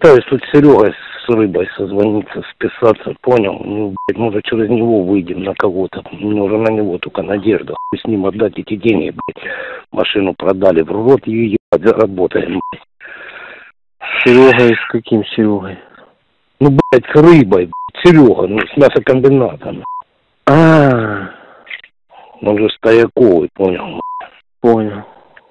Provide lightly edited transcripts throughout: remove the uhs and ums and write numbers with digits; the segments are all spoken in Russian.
пытаюсь тут с Серегой с Рыбой созвониться, списаться, понял? Ну, блядь, может, через него выйдем на кого-то. Мне уже на него только надежда. Хуй с ним отдать эти деньги, блядь. Машину продали, в рот ее ебать, заработаем, блядь. Серегой с каким Серегой? Ну, блядь, с Рыбой, блядь, Серега, ну, с мясокомбинатом. Он же стояковый, понял? Понял.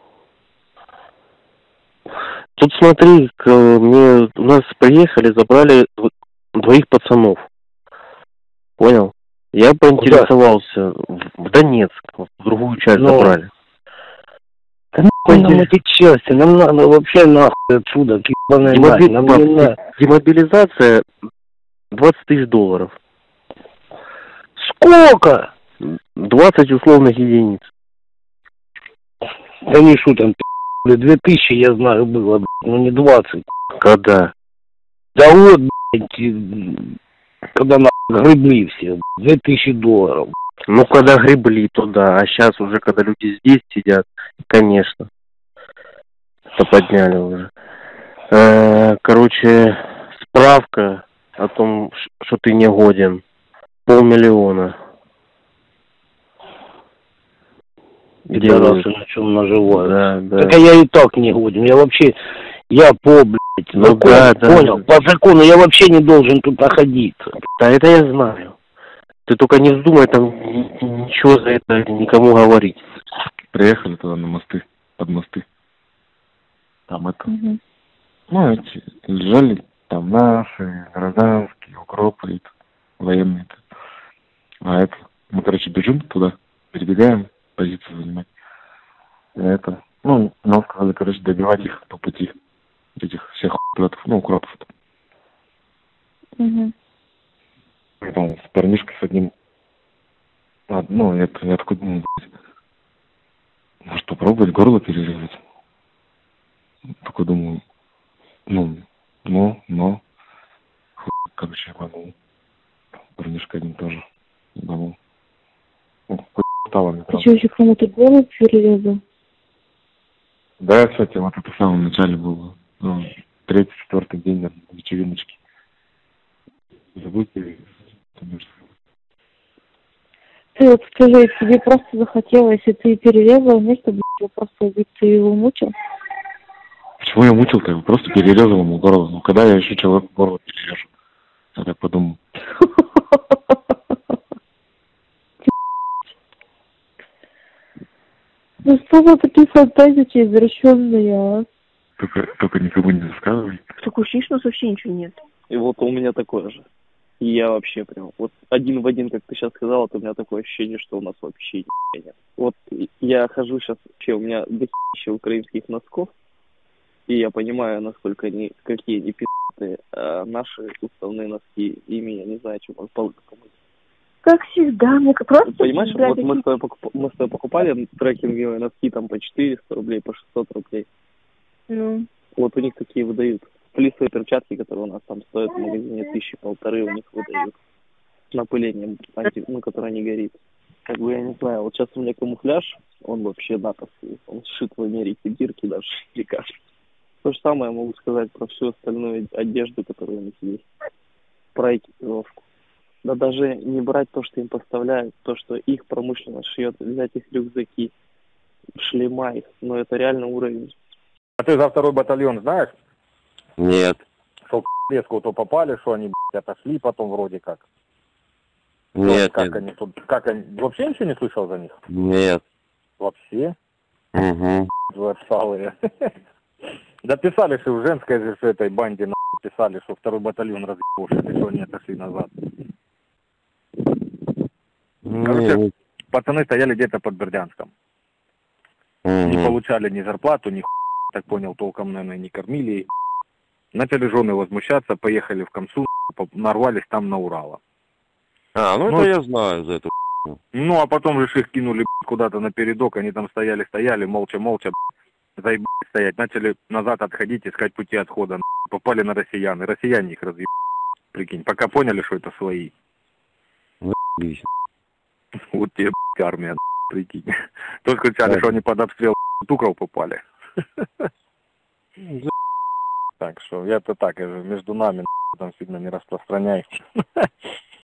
Тут смотри, у нас приехали, забрали двоих пацанов. Понял? Я поинтересовался. В Донецк, в другую часть забрали. Да нахуй нам эти части, нам надо вообще нахуй отсюда, Демобилизация $20 000. Сколько? 20 условных единиц. Да не шут там, 2000, я знаю, было, но не 20. Когда? Да вот, блядь, когда нахуй гребли все, $2000. Ну, когда гребли, то да, а сейчас уже, когда люди здесь сидят, конечно, то подняли уже. Короче, справка о том, что ты не годен, $500 000. Пидорасы на чем наживают. Да, да. Так я и так не годен, я по, блядь, ну, да, понял, да. по закону я вообще не должен тут находиться. Да, это я знаю. Ты только не вздумай там ничего за это никому говорить. Приехали туда на мосты, под мосты. Там это... Ну, эти лежали там наши, гражданские, укропы, военные. А это... Мы, короче, бежим туда, перебегаем, позицию занимать. И это... Ну, нам сказали, короче, добивать их по пути. Этих всех укропов, ну, укропов. Там с парнишкой с одним... Ну, я такой думаю, может попробовать горло перерезать. Такой думаю, короче, ебанул. Парнишка один тоже ебанул. Ну, стало мне. Ты что, еще кому-то горло перерезал? Да, кстати, вот это в самом начале было. Ну, 3-4 день на вечериночке. Забудьте. Ты вот скажи, тебе просто захотелось, и ты перерезал место, блядь, его просто убить, ты его мучил? Почему я мучил-то? Я просто перерезал ему горло. Ну, когда я еще человеку горло перережу? Я так подумал. Ну что за такие фантазии извращенные, а? Только никому не рассказывай. Такое ощущение, что вообще ничего нет. И вот у меня такое же. И я вообще прям, вот один в один, как ты сейчас сказала, то у меня такое ощущение, что у нас вообще нихуя нет. Вот я хожу сейчас, вообще у меня дохища украинских носков, и я понимаю, насколько они, какие они пи***тые, а наши уставные носки, ими я не знаю, чем он полы помыть. Как всегда, мне просто... Вот, понимаешь, вот мы с тобой покупали трекинговые носки там по 400 рублей, по 600 рублей. Ну. Вот у них такие выдают. Флисовые перчатки, которые у нас там стоят в магазине 1500, у них выдают. С напылением, которое не горит. Как бы я не знаю, вот сейчас у меня камуфляж, он вообще натовский. Он сшит в Америке, бирки даже шикарно. То же самое я могу сказать про всю остальную одежду, которая у них есть. Про экипировку. Да даже не брать то, что им поставляют, то, что их промышленность шьет, взять их рюкзаки, шлема их, но это реально уровень. А ты за 2-й батальон знаешь? Нет. Что в леску то попали, что они, блядь, отошли потом вроде как? Нет, как нет. они тут, как они, вообще ничего не слышал за них? Нет. Вообще? Угу. Вы отсталые. Да писали, что в женской же этой банде писали, что 2-й батальон разъебался, что они отошли назад. Короче, пацаны стояли где-то под Бердянском. Не получали ни зарплату, ни так понял, толком, наверное, не кормили. Начали жены возмущаться, поехали в Камсу, нарвались там на Урала. Ну это я знаю за эту. Ну, а потом же их кинули куда-то на передок, они там стояли, молча, заебали стоять. Начали назад отходить, искать пути отхода. Попали на россиян, и россияне их разъебали. Прикинь, пока поняли, что это свои. Вот тебе, армия, прикинь. Только кричали, что они под обстрел тукров попали. Так что это так, между нами там сильно не распространяй.